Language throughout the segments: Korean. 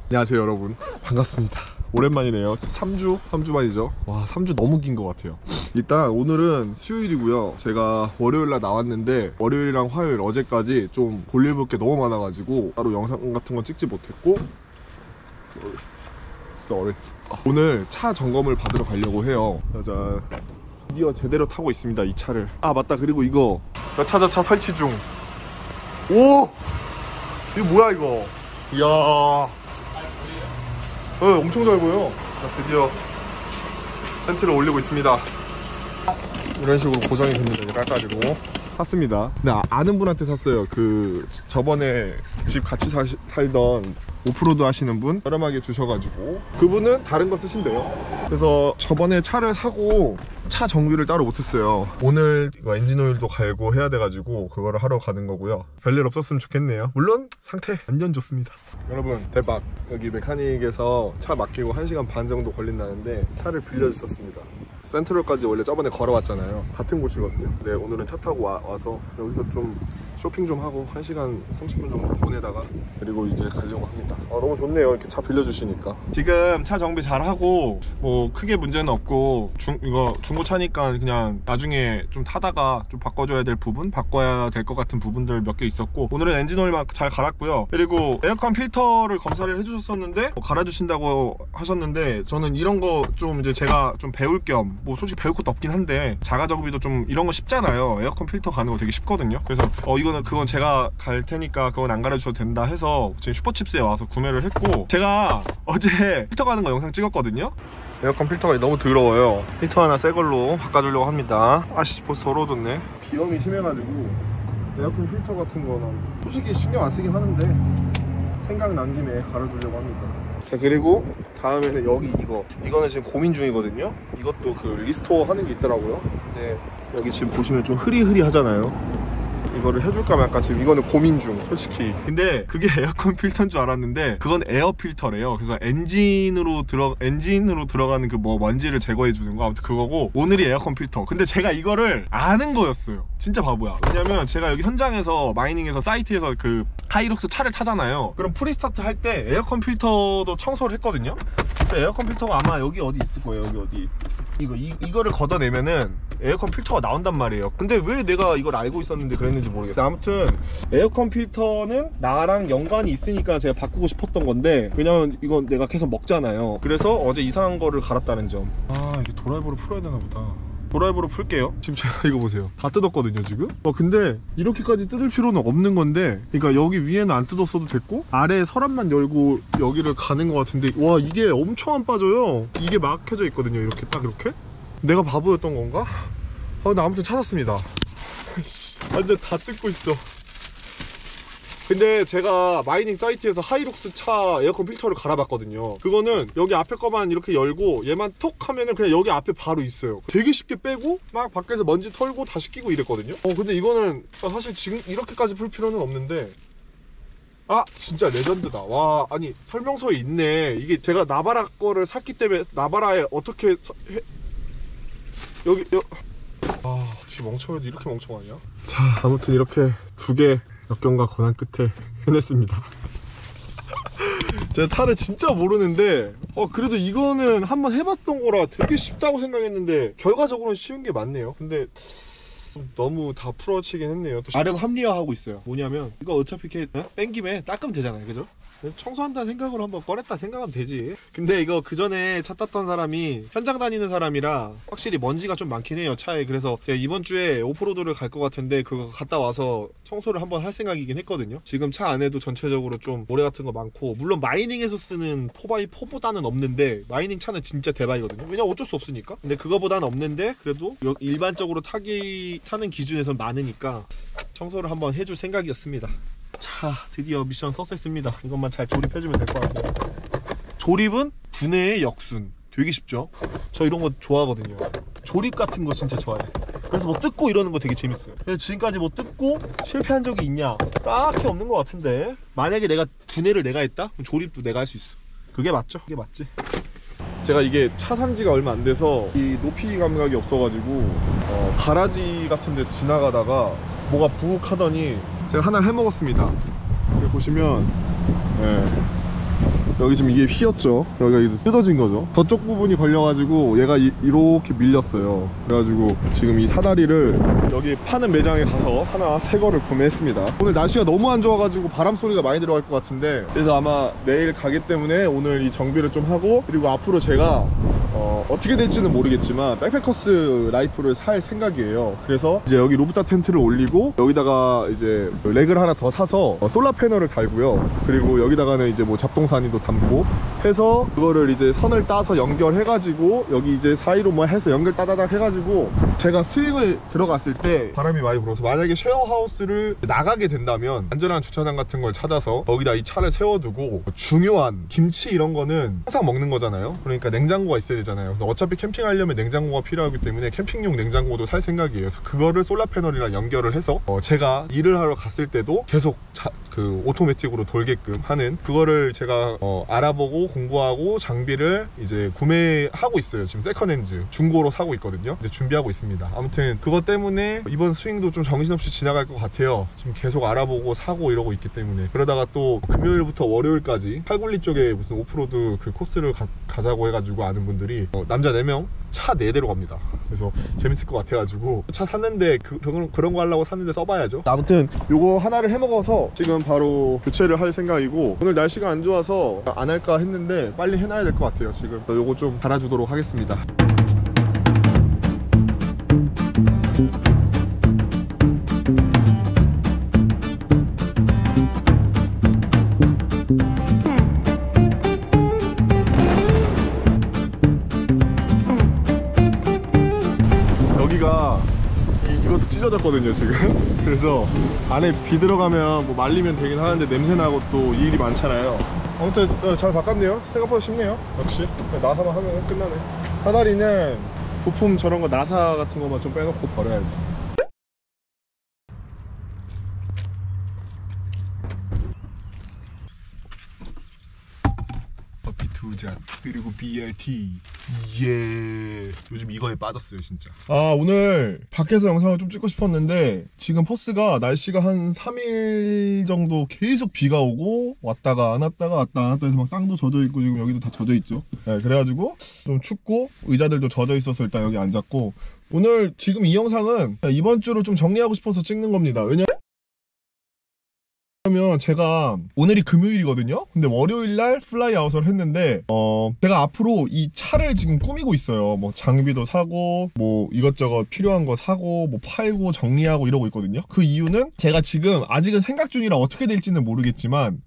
안녕하세요 여러분, 반갑습니다. 오랜만이네요. 3주 만이죠. 와, 3주 너무 긴 것 같아요. 일단 오늘은 수요일이고요. 제가 월요일날 나왔는데 월요일이랑 화요일 어제까지 좀 볼일 볼 게 너무 많아가지고 따로 영상 같은 건 찍지 못했고, 오늘 차 점검을 받으러 가려고 해요. 짜잔, 드디어 제대로 타고 있습니다, 이 차를. 아 맞다, 그리고 이거 여차저차 설치 중. 오! 이거 뭐야 이거? 이야, 엄청 잘 보여. 드디어 텐트를 올리고 있습니다. 이런 식으로 고정이 됩니다. 이제 깔가지고 샀습니다. 근데 아는 분한테 샀어요. 그 저번에 집 같이 살던 오프로드 하시는 분 저렴하게 주셔가지고, 그분은 다른 거 쓰신대요. 그래서 저번에 차를 사고 차 정비를 따로 못했어요. 오늘 이거 엔진오일도 갈고 해야 돼가지고 그거를 하러 가는 거고요. 별일 없었으면 좋겠네요. 물론 상태 완전 좋습니다. 여러분 대박, 여기 메카닉에서 차 맡기고 1시간 반 정도 걸린다는데 차를 빌려주셨습니다. 센트럴까지 원래 저번에 걸어왔잖아요. 같은 곳이거든요. 네, 오늘은 차 타고 와서 여기서 좀 쇼핑 좀 하고 1시간 30분 정도 보내다가 그리고 이제 가려고 합니다. 너무 좋네요, 이렇게 차 빌려주시니까. 지금 차 정비 잘하고 뭐 크게 문제는 없고, 이거 중고차니까 그냥 나중에 좀 타다가 좀 바꿔줘야 될 부분, 바꿔야 될 것 같은 부분들 몇 개 있었고, 오늘은 엔진오일만 잘 갈았고요. 그리고 에어컨 필터를 검사를 해주셨었는데 갈아주신다고 하셨는데, 저는 이런 거 좀 이제 제가 좀 배울 겸, 뭐 솔직히 배울 것도 없긴 한데 자가 정비도 좀 이런 거 쉽잖아요. 에어컨 필터 가는 거 되게 쉽거든요. 그래서 그건 제가 갈 테니까 그건 안 갈아주셔도 된다 해서 지금 슈퍼칩스에 와서 구매를 했고, 제가 어제 필터 가는 거 영상 찍었거든요. 에어컨 필터가 너무 더러워요. 필터 하나 새 걸로 바꿔주려고 합니다. 아씨, 벌써 더러워졌네. 비염이 심해가지고 에어컨 필터 같은 거는 솔직히 신경 안 쓰긴 하는데 생각난 김에 갈아주려고 합니다. 자, 그리고 다음에는 여기 이거는 지금 고민 중이거든요. 이것도 그 리스토어 하는 게 있더라고요. 근데 여기 지금 보시면 좀 흐리흐리하잖아요. 이거를 해줄까 말까 지금 이거는 고민 중, 솔직히. 근데 그게 에어컨 필터인 줄 알았는데 그건 에어 필터래요. 그래서 엔진으로 들어가는 그 뭐 먼지를 제거해 주는 거, 아무튼 그거고, 오늘이 에어컨 필터. 근데 제가 이거를 아는 거였어요. 진짜 바보야. 왜냐면 제가 여기 현장에서 마이닝에서 사이트에서 그 하이룩스 차를 타잖아요. 그럼 프리스타트 할 때 에어컨 필터도 청소를 했거든요. 그래서 에어컨 필터가 아마 여기 어디 있을 거예요. 여기 어디. 이거를 걷어내면은 에어컨 필터가 나온단 말이에요. 근데 왜 내가 이걸 알고 있었는데 그랬는지 모르겠어요. 아무튼 에어컨 필터는 나랑 연관이 있으니까 제가 바꾸고 싶었던 건데, 왜냐면 이건 내가 계속 먹잖아요. 그래서 어제 이상한 거를 갈았다는 점. 아, 이게 드라이버로 풀어야 되나 보다. 드라이버로 풀게요. 지금 제가 이거 보세요, 다 뜯었거든요 지금. 근데 이렇게까지 뜯을 필요는 없는 건데, 그러니까 여기 위에는 안 뜯었어도 됐고 아래 서랍만 열고 여기를 가는 것 같은데, 와, 이게 엄청 안 빠져요. 이게 막혀져 있거든요, 이렇게 딱 이렇게. 내가 바보였던 건가? 근데 아무튼 찾았습니다. 완전 다 뜯고 있어. 근데 제가 마이닝 사이트에서 하이룩스 차 에어컨 필터를 갈아봤거든요. 그거는 여기 앞에 거만 이렇게 열고 얘만 톡 하면은 그냥 여기 앞에 바로 있어요. 되게 쉽게 빼고 막 밖에서 먼지 털고 다시 끼고 이랬거든요. 근데 이거는 사실 지금 이렇게까지 풀 필요는 없는데, 진짜 레전드다. 와, 아니 설명서에 있네. 이게 제가 나바라 거를 샀기 때문에 나바라에 어떻게 여기 어떻게 멍청해도 이렇게 멍청하냐. 자, 아무튼 이렇게 두 개 역경과 고난 끝에 해냈습니다. 제가 차를 진짜 모르는데 그래도 이거는 한번 해봤던 거라 되게 쉽다고 생각했는데 결과적으로는 쉬운 게 맞네요. 근데 너무 다 풀어치긴 했네요. 또 나름 합리화하고 있어요. 뭐냐면 이거 어차피 이렇게 뺀 김에 닦으면 되잖아요, 그죠? 청소한다는 생각으로 한번 꺼냈다 생각하면 되지. 근데 이거 그 전에 차 탔던 사람이 현장 다니는 사람이라 확실히 먼지가 좀 많긴 해요, 차에. 그래서 제가 이번 주에 오프로드를 갈 것 같은데 그거 갔다 와서 청소를 한번 할 생각이긴 했거든요. 지금 차 안에도 전체적으로 좀 모래 같은 거 많고, 물론 마이닝에서 쓰는 4x4보다는 없는데, 마이닝 차는 진짜 대박이거든요. 왜냐면 어쩔 수 없으니까. 근데 그거보다는 없는데 그래도 일반적으로 타는 기준에선 많으니까 청소를 한번 해줄 생각이었습니다. 자, 드디어 미션 썼습니다. 이것만 잘 조립해주면 될 것 같아요. 조립은 분해의 역순. 되게 쉽죠? 저 이런 거 좋아하거든요. 조립 같은 거 진짜 좋아해요. 그래서 뭐 뜯고 이러는 거 되게 재밌어요. 그래서 지금까지 뭐 뜯고 실패한 적이 있냐? 딱히 없는 것 같은데, 만약에 내가 분해를 내가 했다? 그럼 조립도 내가 할 수 있어. 그게 맞죠? 그게 맞지? 제가 이게 차 산지가 얼마 안 돼서 이 높이 감각이 없어가지고 가라지 같은 데 지나가다가 뭐가 부욱 하더니 제가 하나를 해먹었습니다. 여기 보시면 여기 지금 이게 휘었죠. 여기가 뜯어진 거죠. 저쪽 부분이 걸려가지고 얘가 이렇게 밀렸어요. 그래가지고 지금 이 사다리를 여기 파는 매장에 가서 하나 새 거를 구매했습니다. 오늘 날씨가 너무 안 좋아가지고 바람 소리가 많이 들어갈 것 같은데, 그래서 아마 내일 가기 때문에 오늘 이 정비를 좀 하고, 그리고 앞으로 제가 어떻게 될지는 모르겠지만 백패커스 라이프를 살 생각이에요. 그래서 이제 여기 로브타 텐트를 올리고 여기다가 이제 렉을 하나 더 사서 솔라 패널을 달고요. 그리고 여기다가는 이제 뭐 잡동사니도 담고 해서 그거를 이제 선을 따서 연결해가지고 여기 이제 사이로 뭐 해서 연결 따다닥 해가지고 제가 스윙을 들어갔을 때 바람이 많이 불어서 만약에 쉐어하우스를 나가게 된다면 안전한 주차장 같은 걸 찾아서 거기다 이 차를 세워두고, 중요한 김치 이런 거는 항상 먹는 거잖아요. 그러니까 냉장고가 있어야 되잖아요. 어차피 캠핑하려면 냉장고가 필요하기 때문에 캠핑용 냉장고도 살 생각이에요. 그래서 그거를 솔라 패널이랑 연결을 해서 제가 일을 하러 갔을 때도 계속 그 오토매틱으로 돌게끔 하는 그거를 제가 알아보고 공부하고 장비를 이제 구매하고 있어요. 지금 세컨핸즈 중고로 사고 있거든요. 이제 준비하고 있습니다. 아무튼 그것 때문에 이번 스윙도 좀 정신없이 지나갈 것 같아요. 지금 계속 알아보고 사고 이러고 있기 때문에. 그러다가 또 금요일부터 월요일까지 팔굴리 쪽에 무슨 오프로드 그 코스를 가자고 해가지고 아는 분들이 남자 4명 차 4대로 갑니다. 그래서 재밌을 것 같아가지고 차 샀는데 그런 거 하려고 샀는데 써봐야죠. 아무튼 요거 하나를 해먹어서 지금 바로 교체를 할 생각이고, 오늘 날씨가 안 좋아서 안 할까 했는데 빨리 해놔야 될 것 같아요. 지금 요거 좀 달아주도록 하겠습니다. 여기가 이것도 찢어졌거든요 지금. 그래서 안에 비 들어가면 뭐 말리면 되긴 하는데 냄새나고 또 일이 많잖아요. 아무튼 잘 바꿨네요. 생각보다 쉽네요. 역시 나사만 하면 끝나네. 사다리는 부품 저런 거 나사 같은 거만 좀 빼놓고 버려야지. 커피 2잔 그리고 BLT. 예. 요즘 이거에 빠졌어요 진짜. 오늘 밖에서 영상을 좀 찍고 싶었는데 지금 퍼스가 날씨가 한 3일 정도 계속 비가 오고 왔다가 안 왔다가 왔다 안 왔다 해서 막 땅도 젖어 있고 지금 여기도 다 젖어 있죠. 네, 그래가지고 좀 춥고 의자들도 젖어 있어서 일단 여기 앉았고, 오늘 지금 이 영상은 이번 주로 좀 정리하고 싶어서 찍는 겁니다. 왜냐면 제가 오늘이 금요일이거든요. 근데 월요일날 플라이 아웃을 했는데 제가 앞으로 이 차를 지금 꾸미고 있어요. 뭐 장비도 사고 뭐 이것저것 필요한 거 사고 뭐 팔고 정리하고 이러고 있거든요. 그 이유는 제가 지금 아직은 생각 중이라 어떻게 될지는 모르겠지만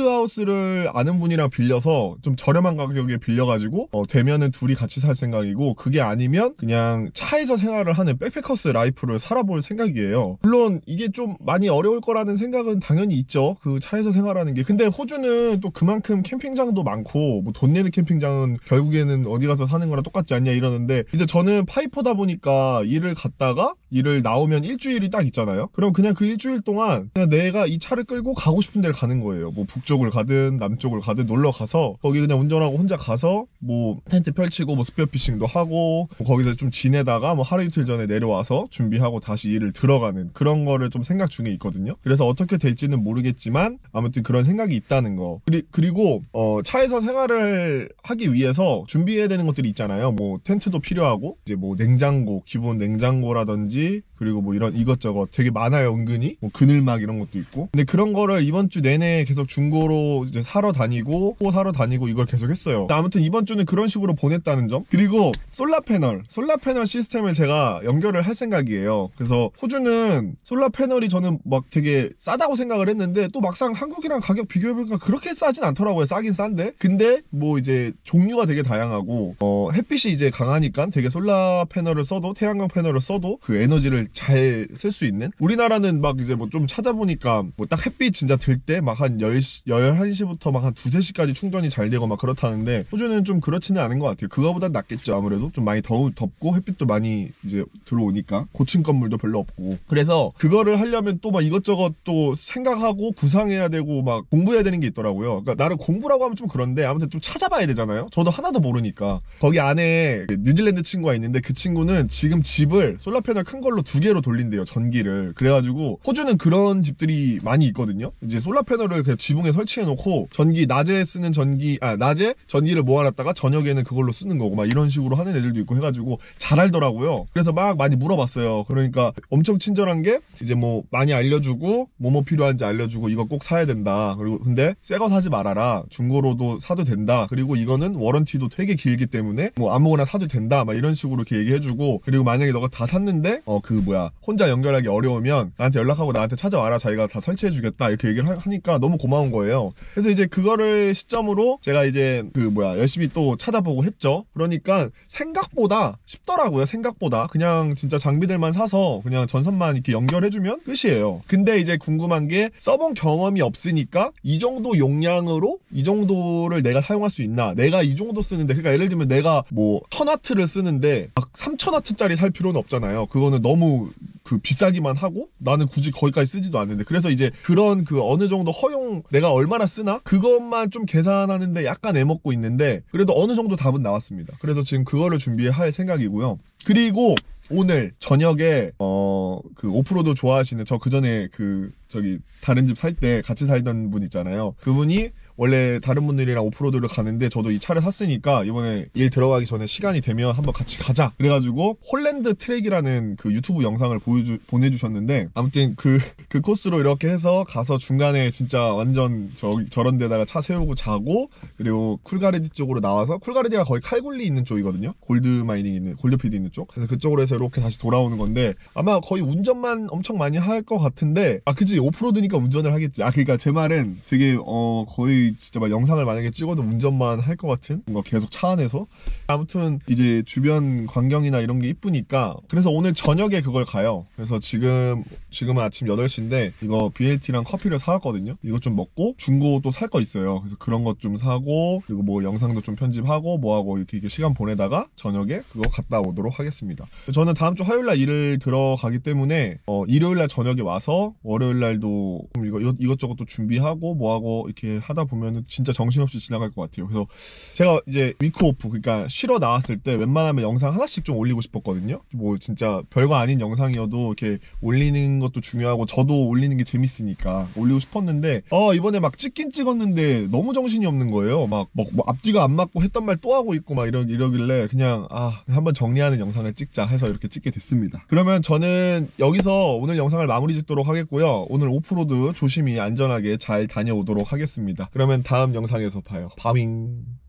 렌트하우스를 아는 분이랑 빌려서 좀 저렴한 가격에 빌려가지고 되면은 둘이 같이 살 생각이고, 그게 아니면 그냥 차에서 생활을 하는 백패커스 라이프를 살아볼 생각이에요. 물론 이게 좀 많이 어려울 거라는 생각은 당연히 있죠. 그 차에서 생활하는 게. 근데 호주는 또 그만큼 캠핑장도 많고 뭐 돈 내는 캠핑장은 결국에는 어디 가서 사는 거랑 똑같지 않냐 이러는데, 이제 저는 파이퍼다 보니까 일을 갔다가 일을 나오면 일주일이 딱 있잖아요. 그럼 그냥 그 일주일 동안 그냥 내가 이 차를 끌고 가고 싶은 데를 가는 거예요. 뭐 북쪽을 가든 남쪽을 가든 놀러 가서 거기 그냥 운전하고 혼자 가서 뭐 텐트 펼치고 뭐 스피어피싱도 하고 뭐 거기서 좀 지내다가 뭐 하루 이틀 전에 내려와서 준비하고 다시 일을 들어가는 그런 거를 좀 생각 중에 있거든요. 그래서 어떻게 될지는 모르겠지만 아무튼 그런 생각이 있다는 거. 그리고 차에서 생활을 하기 위해서 준비해야 되는 것들이 있잖아요. 뭐 텐트도 필요하고 이제 뭐 냉장고, 기본 냉장고라든지 그리고 뭐 이런 이것저것 되게 많아요. 은근히 뭐 그늘막 이런 것도 있고. 근데 그런 거를 이번 주 내내 계속 중고로 이제 사러 다니고 또 사러 다니고 이걸 계속 했어요. 아무튼 이번 주는 그런 식으로 보냈다는 점. 그리고 솔라 패널 시스템을 제가 연결을 할 생각이에요. 그래서 호주는 솔라 패널이 저는 막 되게 싸다고 생각을 했는데 또 막상 한국이랑 가격 비교해보니까 그렇게 싸진 않더라고요. 싸긴 싼데. 근데 뭐 이제 종류가 되게 다양하고 햇빛이 이제 강하니까 되게 솔라 패널을 써도, 태양광 패널을 써도 그 에너지를 잘 쓸 수 있는. 우리나라는 막 이제 뭐 좀 찾아보니까 뭐 딱 햇빛 진짜 들 때 막 한 11시부터 막 한 2-3시까지 충전이 잘 되고 막 그렇다는데, 호주는 좀 그렇지는 않은 것 같아요. 그거보단 낫겠죠. 아무래도 좀 많이 덥고 햇빛도 많이 이제 들어오니까 고층 건물도 별로 없고. 그래서 그거를 하려면 또 막 이것저것 또 생각하고 구상해야 되고 막 공부해야 되는 게 있더라고요. 그러니까 나름 공부라고 하면 좀 그런데 아무튼 좀 찾아봐야 되잖아요. 저도 하나도 모르니까. 거기 안에 뉴질랜드 친구가 있는데 그 친구는 지금 집을 솔라 패널 큰 큰 걸로 2개로 돌린대요, 전기를. 그래가지고 호주는 그런 집들이 많이 있거든요. 이제 솔라 패널을 그냥 지붕에 설치해 놓고 낮에 쓰는 낮에 전기를 모아놨다가 저녁에는 그걸로 쓰는 거고 막 이런 식으로 하는 애들도 있고 해가지고 잘 알더라고요. 그래서 막 많이 물어봤어요. 그러니까 엄청 친절한 게 이제 뭐 많이 알려주고 뭐 필요한지 알려주고 이거 꼭 사야 된다. 그리고 근데 새 거 사지 말아라. 중고로도 사도 된다. 그리고 이거는 워런티도 되게 길기 때문에 뭐 아무거나 사도 된다. 막 이런 식으로 이렇게 얘기해주고, 그리고 만약에 너가 다 샀는데 혼자 연결하기 어려우면 나한테 연락하고 나한테 찾아와라. 자기가 다 설치해주겠다. 이렇게 얘기를 하니까 너무 고마운 거예요. 그래서 이제 그거를 시점으로 제가 이제 열심히 또 찾아보고 했죠. 그러니까 생각보다 쉽더라고요. 생각보다 그냥 진짜 장비들만 사서 그냥 전선만 이렇게 연결해주면 끝이에요. 근데 이제 궁금한 게 써본 경험이 없으니까 이 정도 용량으로 이 정도를 내가 사용할 수 있나, 내가 이 정도 쓰는데, 그러니까 예를 들면 내가 뭐 1000W를 쓰는데 막 3000W짜리 살 필요는 없잖아요. 그거는 너무 비싸기만 하고 나는 굳이 거기까지 쓰지도 않는데. 그래서 이제 그런 어느 정도 허용, 내가 얼마나 쓰나 그것만 좀 계산하는데 약간 애먹고 있는데, 그래도 어느 정도 답은 나왔습니다. 그래서 지금 그거를 준비할 생각이고요. 그리고 오늘 저녁에 오프로드 좋아하시는, 저 그전에 다른 집 살 때 같이 살던 분 있잖아요. 그분이 원래 다른 분들이랑 오프로드를 가는데 저도 이 차를 샀으니까 이번에 일 들어가기 전에 시간이 되면 한번 같이 가자 그래가지고 홀랜드 트랙이라는 그 유튜브 영상을 보내주셨는데, 아무튼 그 코스로 이렇게 해서 가서 중간에 진짜 완전 저런 데다가 차 세우고 자고, 그리고 쿨가르디 쪽으로 나와서, 쿨가르디가 거의 칼굴리 있는 쪽이거든요. 골드피드 있는 쪽. 그래서 그쪽으로 해서 이렇게 다시 돌아오는 건데, 아마 거의 운전만 엄청 많이 할 것 같은데, 그치, 오프로드니까 운전을 하겠지. 그러니까 제 말은 되게 거의 진짜 막 영상을 만약에 찍어도 운전만 할 것 같은, 뭔가 계속 차 안에서. 아무튼 이제 주변 광경이나 이런 게 이쁘니까, 그래서 오늘 저녁에 그걸 가요. 그래서 지금은 아침 8시인데 이거 BLT랑 커피를 사왔거든요. 이거 좀 먹고 중고 또 살 거 있어요. 그래서 그런 것 좀 사고, 그리고 뭐 영상도 좀 편집하고 뭐하고 이렇게 시간 보내다가 저녁에 그거 갔다 오도록 하겠습니다. 저는 다음 주 화요일날 일을 들어가기 때문에 일요일날 저녁에 와서 월요일날도 이것저것 또 준비하고 뭐하고 이렇게 하다 보면은 진짜 정신없이 지나갈 것 같아요. 그래서 제가 이제 위크 오프, 그러니까 쉬러 나왔을 때 웬만하면 영상 하나씩 좀 올리고 싶었거든요. 뭐 진짜 별거 아닌 영상이어도 이렇게 올리는 것도 중요하고 저도 올리는 게 재밌으니까 올리고 싶었는데, 이번에 막 찍긴 찍었는데 너무 정신이 없는 거예요. 막 앞뒤가 안 맞고 했던 말 또 하고 있고 막 이러길래 그냥 한번 정리하는 영상을 찍자 해서 이렇게 찍게 됐습니다. 그러면 저는 여기서 오늘 영상을 마무리 짓도록 하겠고요. 오늘 오프로드 조심히 안전하게 잘 다녀오도록 하겠습니다. 그러면 다음 영상에서 봐요. 바윙.